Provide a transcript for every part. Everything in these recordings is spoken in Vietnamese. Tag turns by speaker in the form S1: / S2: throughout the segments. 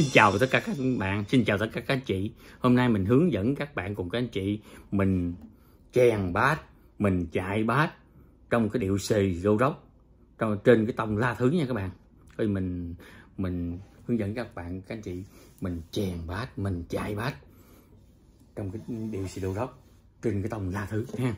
S1: Xin chào tất cả các bạn, xin chào tất cả các anh chị. Hôm nay mình hướng dẫn các bạn cùng các anh chị mình chèn bát, mình chạy bát trong cái điệu xì rô rốc trên cái tông La Thứ nha các bạn. Thì mình hướng dẫn các bạn các anh chị mình chèn bát, mình chạy bát trong cái điệu xì rô rốc trên cái tông La Thứ ha.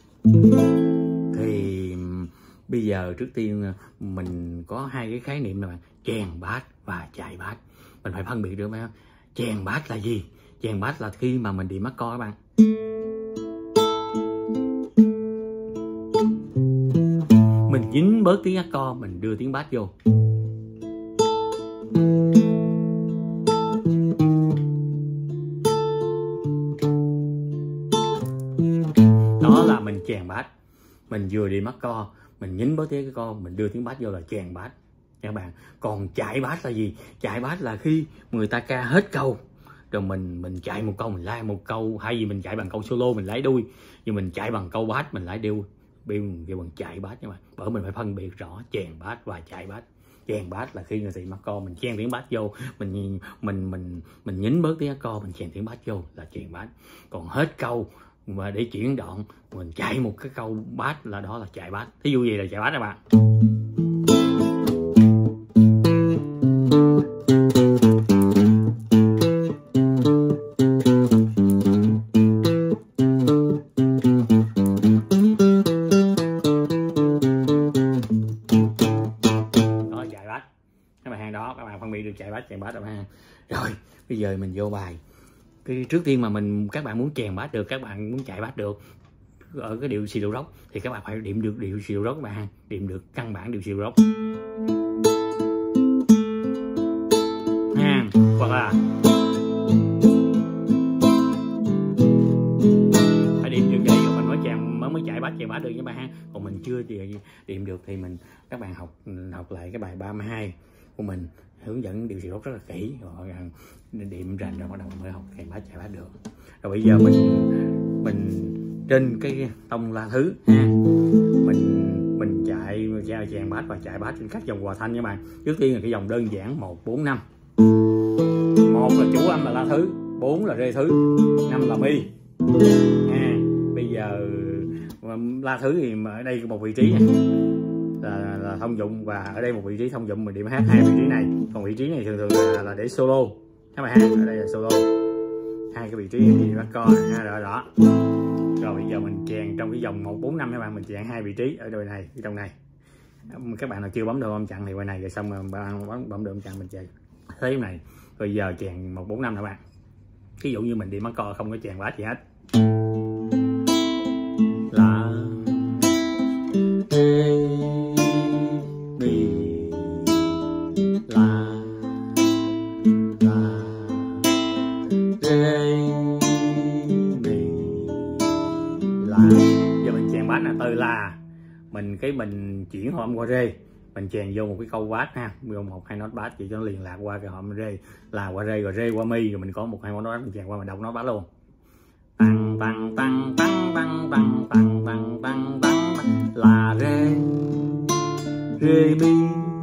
S1: Thì bây giờ trước tiên mình có hai cái khái niệm là bạn chèn bát và chạy bát. Mình phải phân biệt được phải không? Chèn bát là gì? Chèn bát là khi mà mình đi mắc co các bạn. Mình dính bớt tiếng mắc co, mình đưa tiếng bát vô. Đó là mình chèn bát. Mình vừa đi mắc co, mình nhín bớt tiếng cái co, mình đưa tiếng bát vô là chèn bát các bạn. Còn chạy bát là gì? Chạy bát là khi người ta ca hết câu rồi mình chạy một câu, mình lai một câu, hay gì mình chạy bằng câu solo mình lấy đuôi, nhưng mình chạy bằng câu bát mình lấy điêu kêu bằng chạy bát các bạn. Bởi mình phải phân biệt rõ chèn bát và chạy bát. Chèn bát là khi người ta mắc co, mình chen tiếng bát vô, mình nhín bớt tiếng co, mình chèn tiếng bát vô là chèn bát. Còn hết câu mà để chuyển đoạn mình chạy một cái câu bát là đó là chạy bát. Thí dụ gì là chạy bát các bạn. Đó là chạy bát. Các bạn hàng đó các bạn phân biệt được chạy bát các bạn. Rồi bây giờ mình vô bài. Trước tiên mà các bạn muốn chèn bát được, các bạn muốn chạy bát được ở cái điệu xì rô rốc thì các bạn phải điểm được điệu xì rô rốc các bạn, điểm được căn bản điệu xì rô rốc ha. Hoặc là phải điểm được đây rồi mình mới chạy bát được các bạn ha. Còn mình chưa điểm được thì các bạn học lại cái bài 32 của mình, hướng dẫn điệu xì rốc rất là kỹ rồi điểm rành rồi bắt đầu mới học chạy bát được. Rồi bây giờ mình trên cái tông La Thứ ha, mình chạy chèn bát và chạy bát trên các dòng hòa thanh nha bạn. Trước tiên là cái dòng đơn giản 1 4 5. 1 là chủ âm là La Thứ, 4 là Rê Thứ, 5 là Mi ha. Bây giờ La Thứ thì ở đây một vị trí này là thông dụng, và ở đây một vị trí thông dụng mình điểm hát hai vị trí này. Còn vị trí này thường là để solo các bạn ha. Ở đây là solo, hai cái vị trí này bắt co ha. Rõ. Rồi bây giờ mình chèn trong cái dòng 1 4 5 các bạn, mình chèn hai vị trí ở đôi này, ở trong này. Các bạn nào chưa bấm đồ âm chặn thì quay này rồi xong rồi bấm đồ âm chặn mình chèn thế này. Rồi giờ chèn 1 4 5 các bạn. Ví dụ như mình đi mắc co không có chèn bát gì hết. La Mi La Rê Mi La. Giờ mình chèn bát là từ La mình chuyển hợp âm qua Rê, mình chèn vô một cái câu bát ha, vô 1 2 nốt bát chỉ cho nó liền lạc qua cái hợp Rê, là qua Rê rồi Rê qua Mi, rồi mình có 1 2 nốt bát mình chèn qua, mình đọc nốt bát luôn. Tăng tăng tăng tăng tăng tăng tăng tăng tăng tăng là Rê Mi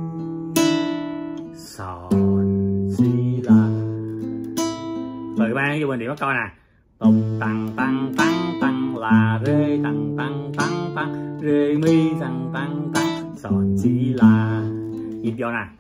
S1: son si la. Rồi ba vô mình điểm bắt coi nè. Tùng tăng tăng tăng tăng là Rê tăng tăng tăng tăng Rê Mi tăng tăng tăng son si la. Nhịp vô nè.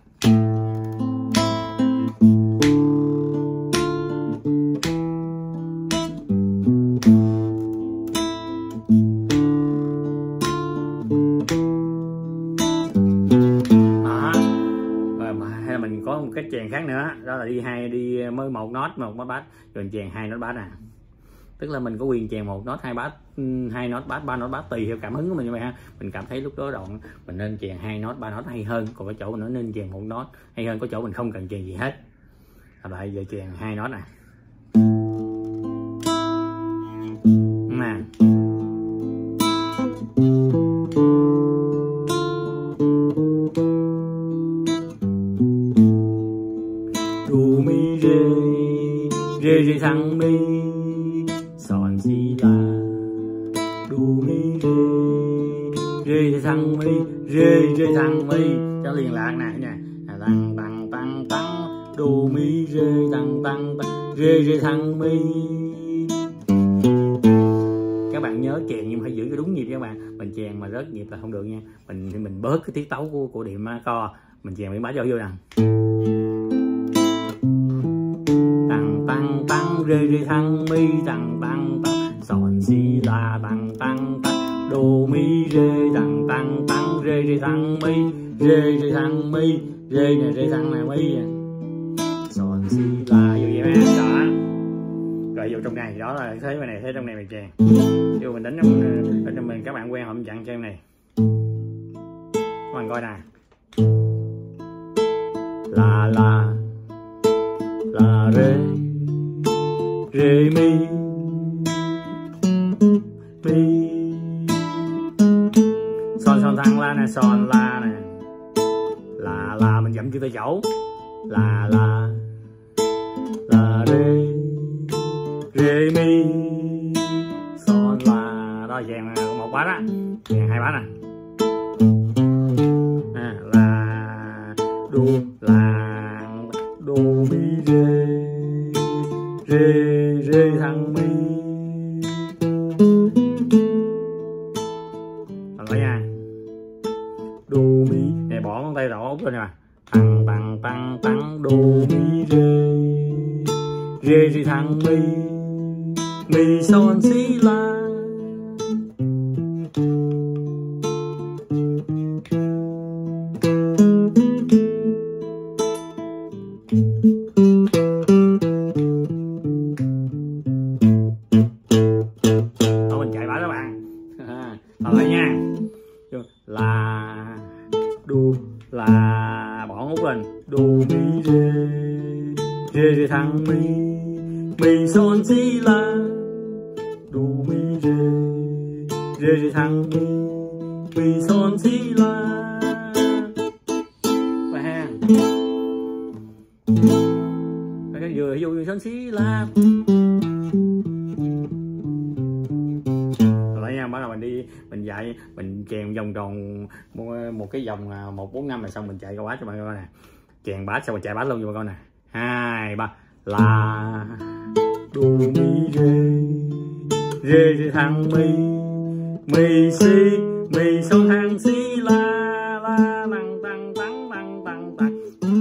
S1: Mình có một cái chèn khác nữa, đó là đi mới một nốt bát rồi chèn 2 nốt bát nè. Tức là mình có quyền chèn 1 nốt 2 bát, 2 nốt bát, 3 nốt bát tùy theo cảm hứng của mình như vậy ha. Mình cảm thấy lúc đó đoạn mình nên chèn 2 nốt 3 nốt hay hơn, còn có chỗ mình nói nên chèn 1 nốt hay hơn, có chỗ mình không cần chèn gì hết. Lại giờ chèn 2 nốt nè. Du mi rê thăng mi son si la. Du mi rê thăng mi cho liên lạc nè nha. Tăng tăng tăng tăng đô mi rê tăng tăng tăng rê rê thăng mi. Các bạn nhớ chèn nhưng phải giữ cho đúng nhịp nha các bạn. Mình chèn mà rớt nhịp là không được nha. Mình bớt cái tiết tấu của điệu co. Mình chèn miếng bá vô nè. Tăng tăng tăng rê rê thăng mi tăng tăng tăng son si la tăng tăng tăng đô mi rê tăng tăng tăng rê rê thăng mi rê rê thăng mi rê nè rê thăng nè mi son si la vô vậy em đó. Rồi vô trong này đó là thế này, thế trong này mình chèn vô mình đánh ở trong mình. Các bạn quen không chặn cho em này các bạn coi nè. La rê rê mi mi son thăng la nè, son la nè, la mình dậm chữ tay chỗ, la rê rê mi son la đó. Chèn một bát á, chèn hai bát nè. La đô mi rê thăng mi. Rồi nha, đô mi này bỏ ngón tay đỏ út lên nè, tăng tăng tăng tăng đô mi rê thăng mi son si la. Lại nha, là đô là bỏ ngút lên, đô mi rê thăng mi son si la, đô mi rê thăng mi son si la. Và ha, cái vừa vô son si la. Bắt đầu mình đi, mình chạy, mình chèn vòng tròn một cái vòng 1 4 5 là xong. Mình chạy câu bát cho bạn coi nè, chèn bát xong mình chạy bát luôn cho bạn coi nè. 2 3 la đô mi rê thăng mi son thăng si la tăng tăng tăng tăng tăng tăng.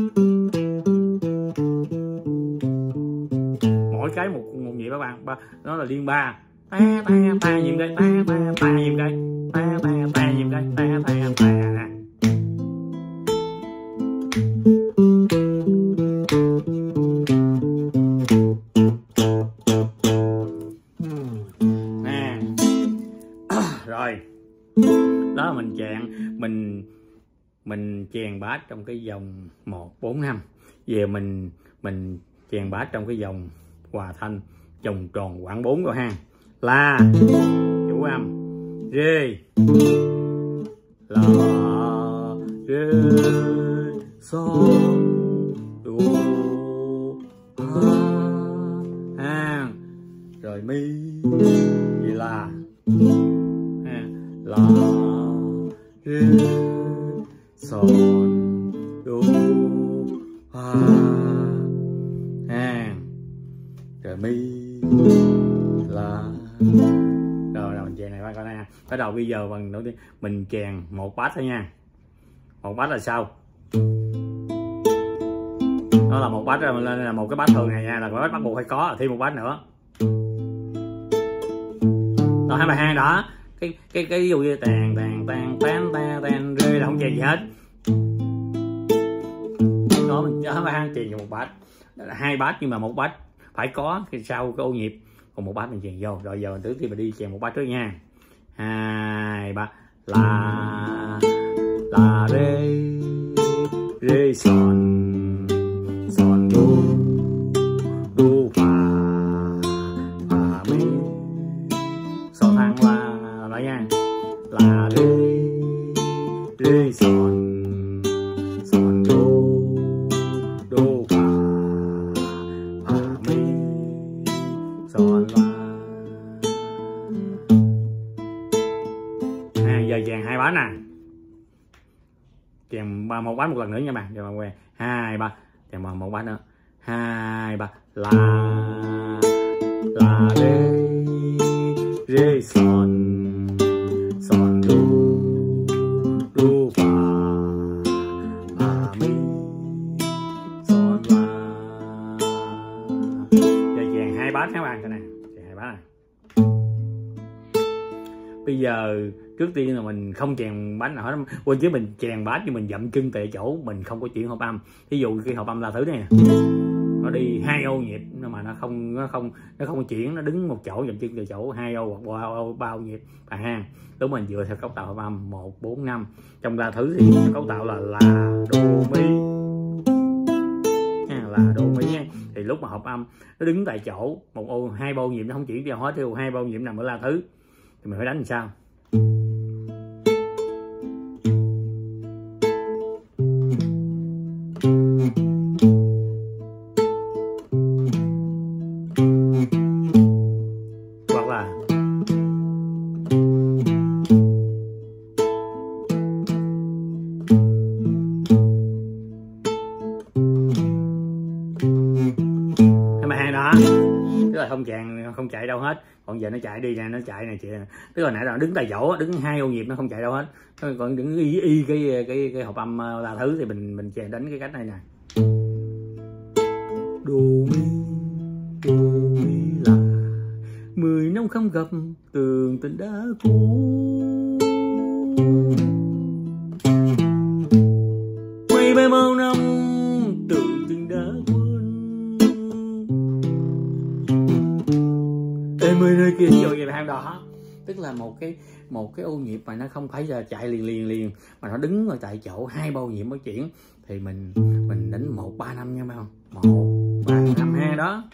S1: Mỗi cái một nhịp các bạn, nó là liên ba. Ta nhiệm cái nhiệm cái nhiệm cái nhiệm cái nè. Rồi đó là mình chèn, mình chèn bát trong cái vòng 1 4 5. Về mình chèn bát trong cái vòng hòa thanh vòng tròn khoảng 4 rồi ha. La chủ âm, rê la rê son đô ha, rồi mi gì là ha, la rê son đô ha, rồi mi là. Rồi mình chèn này qua coi nè. Bắt đầu bây giờ bằng đầu tiên mình chèn một bát thôi nha. Một bát là sao? Đó là một bát, là một cái bát thường này nha, là bát bắt buộc phải có, thêm một bát nữa. Đó, hai bài hai đó. Cái ví dụ như tàn rê là không chèn gì hết. Đó mình nhớ bài hai chèn một bát. Hai bát nhưng mà một bát phải có cái sau cái ô nhịp. Còn một bát mình chèn vô. Rồi giờ trước tiên mình đi chèn một bát trước nha. 2 3 la rê son đô phà mi son thăng la. Lại nha, la rê son đô phà mi son la. Giờ chèn hai bát nè, chèn một bát một lần nữa nha bạn. Rồi bạn quen 2 3 chèn một bát nữa, 2 3 la rê son đu fa mi son la. Giờ chèn 2 bát các bạn, cái này chèn 2 bát này. Bây giờ trước tiên là mình không chèn bát nào hết, quên chứ mình chèn bát nhưng mình dậm chân tại chỗ, mình không có chuyển hộp âm. Ví dụ cái hộp âm La Thứ này nè, nó đi 2 ô nhịp mà nó không có chuyển, nó đứng một chỗ dậm chân tại chỗ 2 ô hoặc 3 ô nhịp và ha. Lúc mình dựa theo cấu tạo hộp âm 1 4 5. Trong La Thứ thì cấu tạo là đô mi, là đô mi nha. Thì lúc mà hộp âm nó đứng tại chỗ 1 ô 2 ô nhịp, nó không chuyển đi hết, theo 2 ô nhịp nằm ở La Thứ thì mình phải đánh làm sao? Hoặc là cái mà hai đó, tức là không chạy đâu hết. Còn giờ nó chạy đi nè, nó chạy này chị, tức là nãy giờ đứng tại chỗ, đứng 2 ô nhịp nó không chạy đâu hết. Còn đứng y cái hộp âm La Thứ thì mình chèn đánh cái cách này nè, đô mi là 10 năm không gặp, tường tình đã cũ, quay bao bao năm tường tình đã quên. Ê mười nơi kia vô vậy hai đó, tức là một cái ô nhịp mà nó không phải là chạy liền mà nó đứng ở tại chỗ 2 bao nhịp mới chuyển, thì mình đánh 1 3 5 nha, phải không? 1 3 5 2 đó.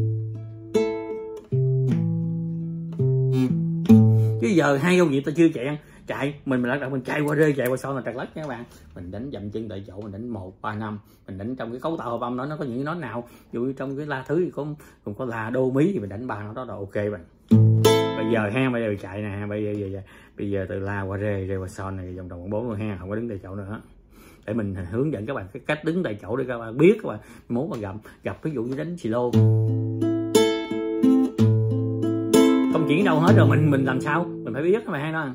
S1: Chứ giờ 2 ô nhịp ta chưa chạy mình bắt đầu mình chạy qua rê, chạy qua son là trật lất nha các bạn. Mình đánh dậm chân tại chỗ, mình đánh 1 3 5. Mình đánh trong cái cấu tạo hộp âm đó nó có những cái nốt nào, ví dụ trong cái La Thứ thì cũng có La đô mí, thì mình đánh 3 nốt đó là ok bạn. Bây giờ ha, bây giờ chạy nè, bây giờ từ La qua rê qua son này vòng vòng 4 luôn ha, không có đứng tại chỗ nữa. Để mình hướng dẫn các bạn cái cách đứng tại chỗ để các bạn biết, các bạn muốn mà gặp ví dụ như đánh xì lô không chuyển đâu hết rồi mình làm sao, mình phải biết các bạn hay đó.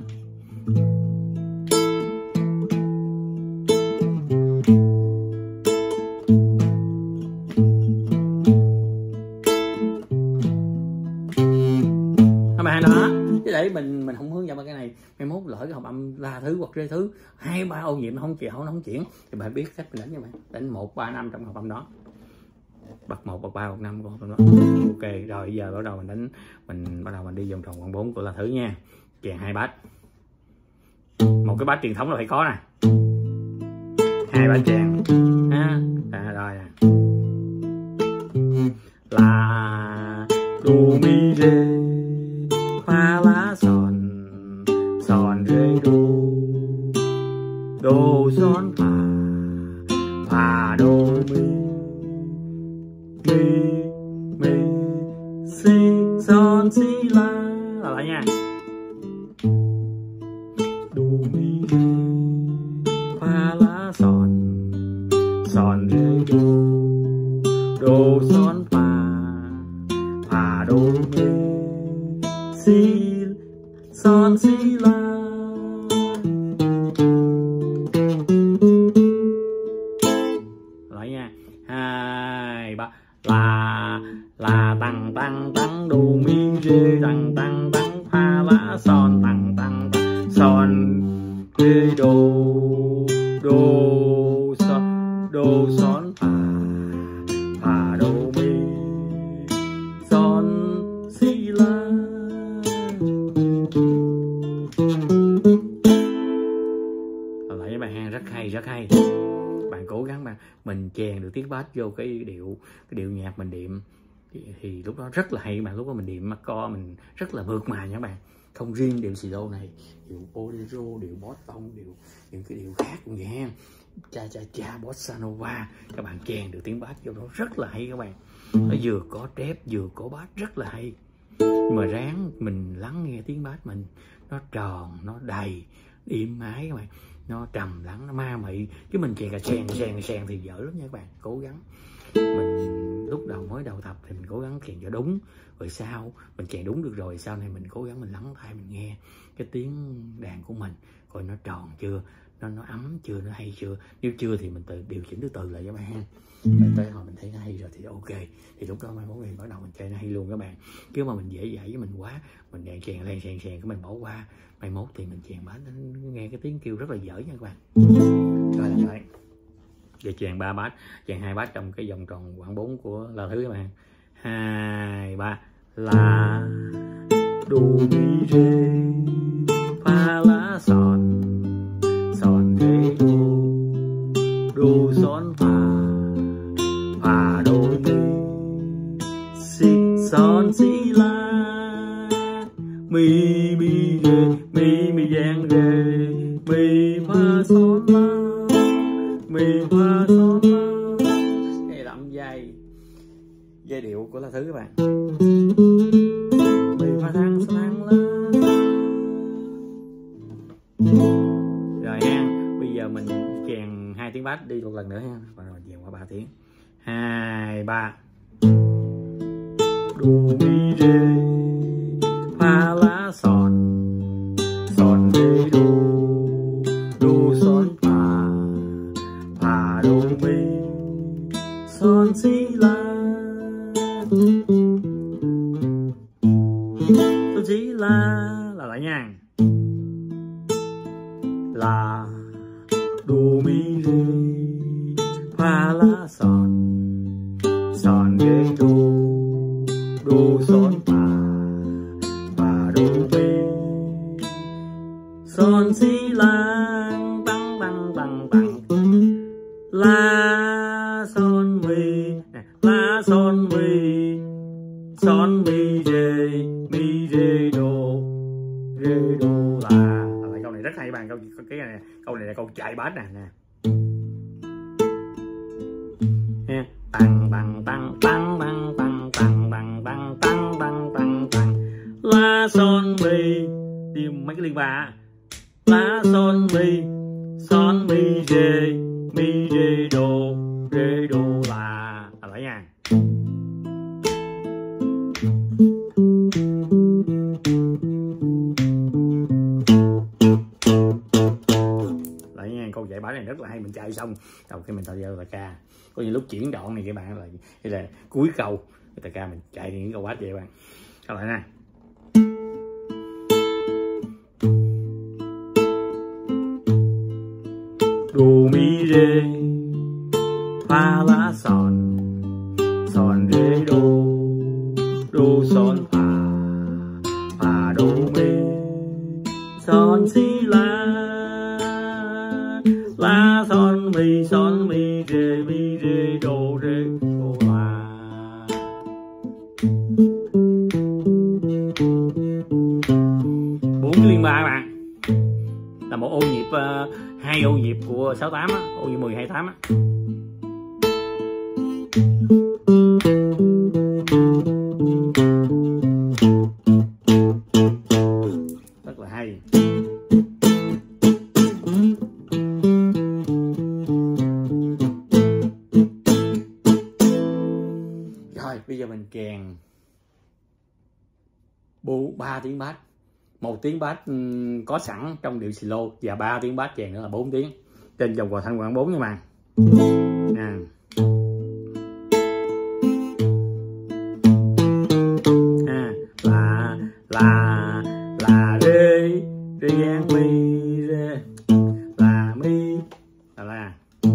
S1: Các bạn đó, chứ để mình không hướng dẫn vào cái này, mai mốt lỡ cái hộp âm La Thứ hoặc rê thứ 2 3 ô nhịp nó không chuyển thì bạn biết cách mình đánh nha bạn. Đánh 1 3 5 trong hộp âm đó, bật 1 bật 3 bật 5 của hộp âm đó. Ok rồi, giờ bắt đầu mình bắt đầu mình đi vòng tròn quận 4 của La Thứ nha. Chèn 2 bát, một cái bát truyền thống là phải có nè, 2 bát chèn ha. Rồi nè, La đô mi rê fa la son rê đô son fa đô mi si son si la. Lại nha, đô mi fa la son rê đô son fa đô mi si son si la. Lại nha, 2 3 la tăng đô mi rê tăng fa la son tăng son rê đô son fa đô mi son si la. Lại với bài hát rất hay. Bạn cố gắng mình chèn được tiếng bass vô cái điệu nhạc mình điệm thì lúc đó rất là hay mà. Lúc đó mình điệm co mình rất là mượt mà nha các bạn. Không riêng điệu xì lô này, điệu bolero, điệu boston, những cái điệu khác cũng vậy ha. Cha bossa nova, các bạn chèn được tiếng bass vô đó rất là hay các bạn. Nó vừa có trép vừa có bass rất là hay. Nhưng mà ráng mình lắng nghe tiếng bass mình, nó tròn, nó đầy, êm ái các bạn. nó trầm lắng, nó ma mị, chứ mình chèn sèn thì dở lắm nha các bạn. Cố gắng mình lúc đầu mới đầu tập thì mình cố gắng chèn cho đúng, rồi sau mình chèn đúng được rồi, sau này mình cố gắng mình lắng tai mình nghe cái tiếng đàn của mình coi nó tròn chưa, nó ấm chưa, nó hay chưa. Nếu chưa thì mình điều chỉnh từ từ lại các bạn ha. Tới hồi mình thấy nó hay rồi thì ok, thì lúc đó mai mốt thì bắt đầu mình chơi nó hay luôn các bạn. Chứ mà mình dễ dãi với mình quá, mình đàn chèn cái mình bỏ qua, mai mốt thì mình chèn bass nghe cái tiếng kêu rất là dở nha các bạn. Rồi là vậy. Giờ chèn 3 bass, chèn 2 bass trong cái vòng tròn quãng 4 của La Thứ các bạn. 2 3 La đô mi rê fa la son son rê đô son fa đô mi si son si la mi giang rê mi fa son la mi fa son la. Cái đậm giai điệu của La Thứ các bạn. Mi fa thăng son la. Rồi ha, bây giờ mình chèn 2 tiếng bass đi một lần nữa ha, và rồi chèn qua 3 tiếng. 2 3 đô mi rê fa la son son rê đô son fa đô mi son si la son si la là lại nha. La đô mi rê fa la son son rê đô son fa đô mi son si la tăng tăng tăng tăng la son mi la son mi rê đô la. Lại câu này rất hay bạn, câu này là câu chạy bass nè ha. Tăng tăng tăng tăng tăng tăng tăng tăng tăng tăng tăng tăng tăng la son mi, tìm mấy cái liên ba. La son mi rê đô la. Lại nha. Lại nha, câu chạy bass này rất là hay, mình chạy xong đầu khi mình tạo ra là ca. Có những lúc chuyển đoạn này các bạn là cuối câu người ta ca mình chạy những câu bass vậy các bạn. Các lại nè. Đô mi rê fa la son son rê đô son fa đô mi son si la la son mi rê đô la. 4 cái liên ba các bạn, là một ô nhịp, 2 ô nhịp của 68 á, ô nhịp 10 28 á. Rất là hay. Rồi bây giờ mình chèn 3 tiếng bass, 1 tiếng bass có sẵn trong điệu slow và 3 tiếng bass chèn nữa là 4 tiếng trên vòng hòa thanh quãng 4 nha bạn. La rê giang mi rê la mi la.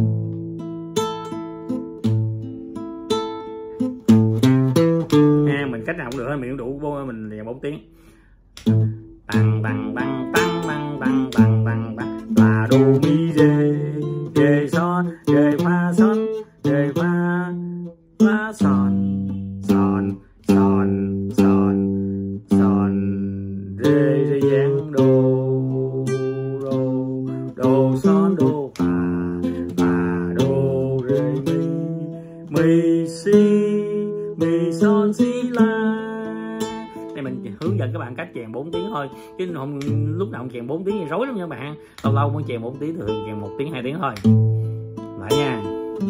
S1: Mình cách nào cũng được thôi, mình cũng đủ mình là 4 tiếng. Tăng tăng tăng tăng tăng tăng tăng tăng tăng la đô mi rê son rê fa son rê fa la son son son son son rê giang đô son đô fa đô rê mi son si la. Đây mình hướng dẫn các bạn cách chèn 4 tiếng thôi, chứ không lúc nào không chèn 4 tiếng thì rối lắm nha các bạn. Lâu lâu mới chèn 4 tiếng, thường chèn 1 tiếng 2 tiếng thôi. Lại nha,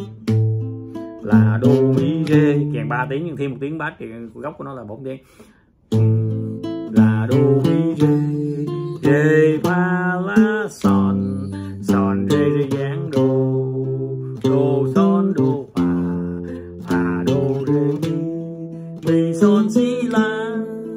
S1: là đô mi rê, chèn 3 tiếng nhưng thêm 1 tiếng bass thì gốc của nó là 4 tiếng. Là đô mi rê, rê fa la son, son rê rê dáng đô, đô son đô phà đô rê mi, mi son si la.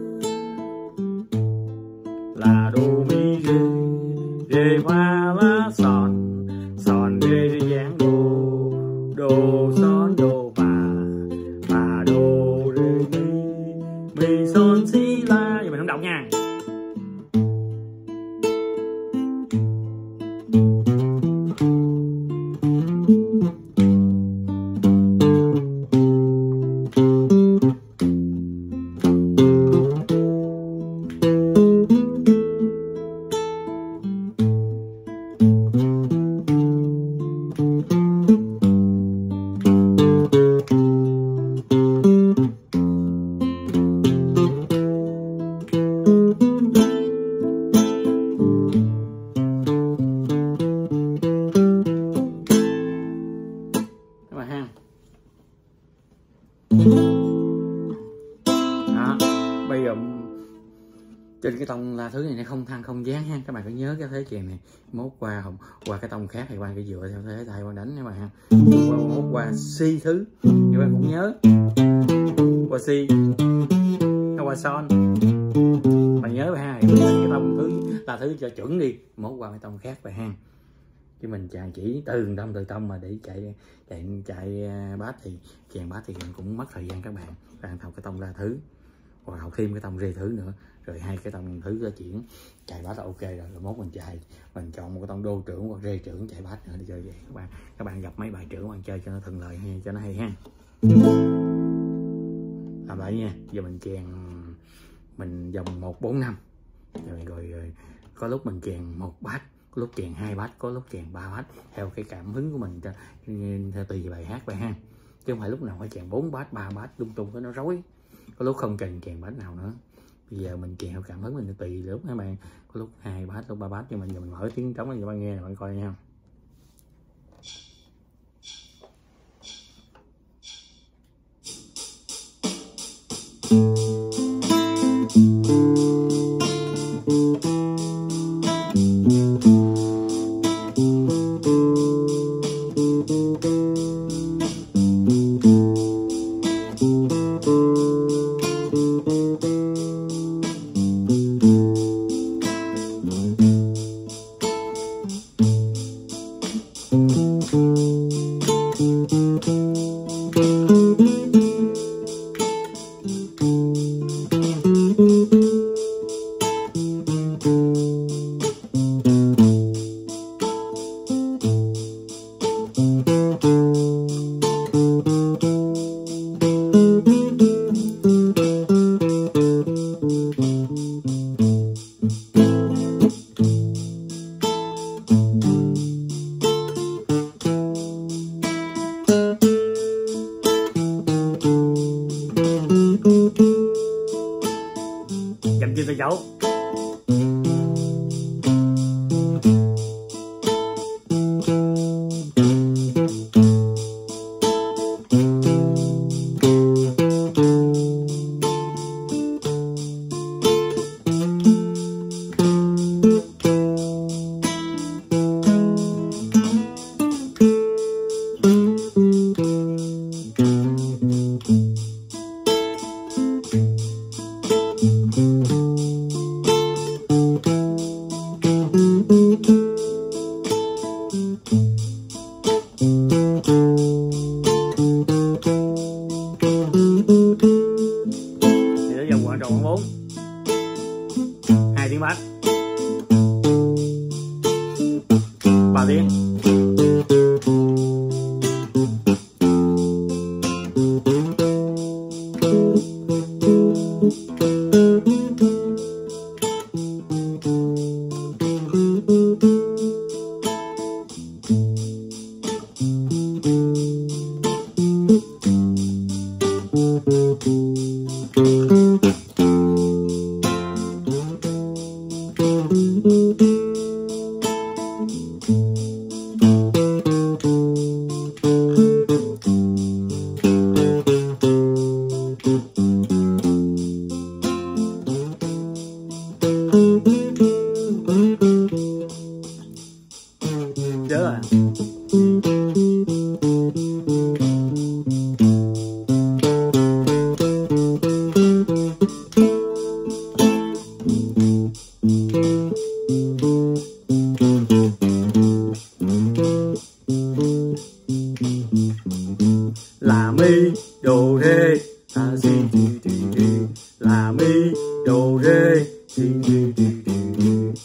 S1: Là đô mi rê, rê fa la son, son rê rê dáng đô, đô son đô phà đô rê mi, mi son si la. Giờ mình không đọc nha. Đó, bây giờ trên cái tông la thứ này nó không thăng không dáng ha, các bạn phải nhớ cái thế chèn này. Mốt qua cái tông khác thì các bạn phải dựa theo thế tay qua đánh các bạn ha. Mốt qua si thứ các bạn cũng nhớ, qua si qua son, bạn nhớ ha. Cái tông thứ la thứ cho chuẩn đi, mốt qua cái tông khác vậy ha. Chứ mình chỉ từ tông mà để chạy bass thì chèn bass thì cũng mất thời gian các bạn. Bạn học cái tông la thứ hoặc học thêm cái tông rê thứ nữa, rồi hai cái tông thứ ra chuyển chạy bass là ok rồi. Rồi mốt mình chọn một cái tông đô trưởng hoặc rê trưởng chạy bass nữa để chơi vậy các bạn gặp mấy bài trưởng bạn chơi cho nó thuận lợi hay cho nó hay ha. Làm lại nha. Giờ mình chèn mình vòng 1 4 5 rồi có lúc mình chèn 1 bass, có lúc chèn 2 bass, có lúc chèn 3 bass theo cái cảm hứng của mình, theo tùy bài hát vậy ha. Chứ không phải lúc nào phải chèn 4 bass 3 bass lung tung nó rối. Có lúc không cần chèn bass nào nữa. Bây giờ mình chèn theo cảm hứng mình, tùy lúc các bạn. Có lúc 2 bass, lúc 3 bass, nhưng mình mở tiếng trống cho bạn nghe, bạn coi nha. Chậm chưa tay dấu. Tròn 4 2 tiếng bass 3 tiếng. bạn. La mi đồ rê ta si đi đi đi, la mi đồ rê đi đi đi đi đi.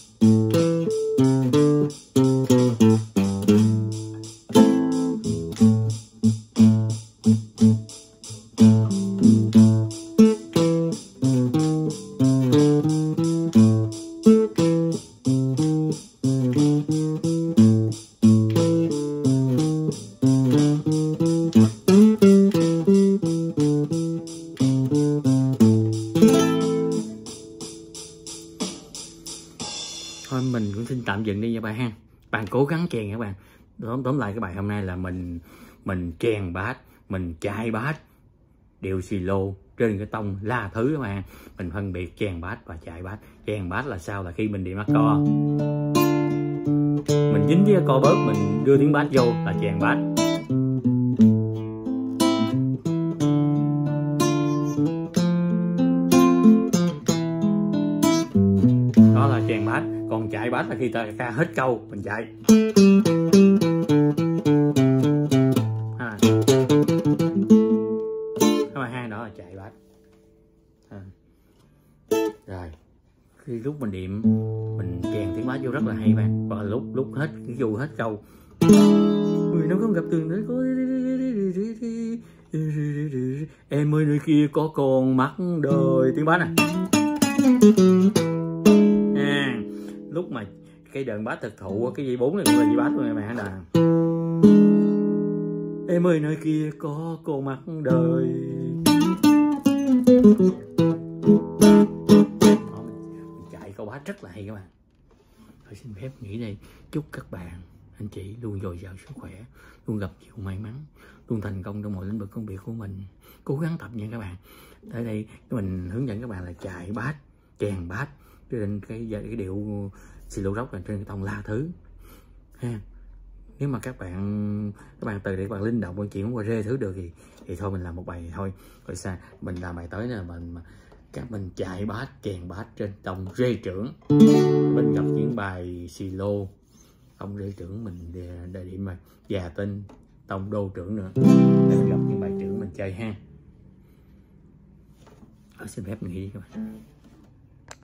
S1: Thôi mình cũng xin tạm dừng đi nha bạn ha. Bạn cố gắng chèn các bạn. Tóm lại cái bài hôm nay là mình chèn bass, mình chạy bass điệu xì lô trên cái tông La Thứ các bạn. Mình phân biệt chèn bass và chạy bass. Chèn bass là sao? Là khi mình điệu accord, mình dính với accord bớt, mình đưa tiếng bass vô là chèn bass. Đó là chèn bass. Còn chạy bass là khi ta ca hết câu mình chạy. Các bạn hai đó là chạy bass. Rồi khi lúc mình điệm mình chèn tiếng bass vô rất là hay bạn. Và lúc hết dù hết câu, người nó không gặp tường đấy có em ơi nơi kia có con mắt đời, tiếng bass này. Lúc mà cái đoạn bass thực thụ cái dây 4 này cũng là dây bass của mẹ nè. Em ơi nơi kia có con mắt đời. Mình chạy câu bass rất là hay các bạn. Tôi xin phép nghỉ đây. Chúc các bạn, anh chị luôn dồi dào sức khỏe, luôn gặp nhiều may mắn, luôn thành công trong mọi lĩnh vực công việc của mình. Cố gắng tập nha các bạn. Ở đây mình hướng dẫn các bạn là chạy bass, chèn bass trên cái điệu xì lô rock là trên cái tông La Thứ ha. Nếu mà các bạn từ để các bạn linh động vận chuyển qua rê thứ được thì thôi mình làm một bài thôi. Rồi sao mình làm bài tới là mình chạy bass chèn bass trên tông rê trưởng. Mình gặp những bài xì lô tông rê trưởng, mình đề điểm mà già tinh tông đô trưởng nữa, để mình gặp những bài trưởng mình chơi ha. Xin phép mình nghỉ các bạn.